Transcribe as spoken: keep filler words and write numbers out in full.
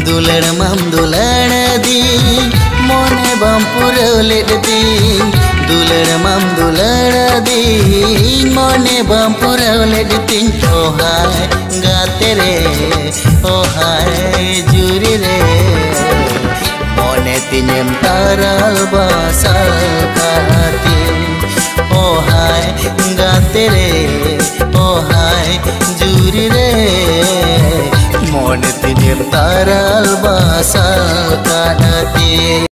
दुलड़ माम दुलड़ दी मोने बम पुरवले दी दुलड़ माम दुलड़ दी मोने बम पुरवले दी ओ हाय गाते रे ओ हाय जुरी रे मोने तिनेम ताराल बासल काती ओ हाय गाते रे ओ हाय जुरी रे मोने तिनेम ताराल बासल काती।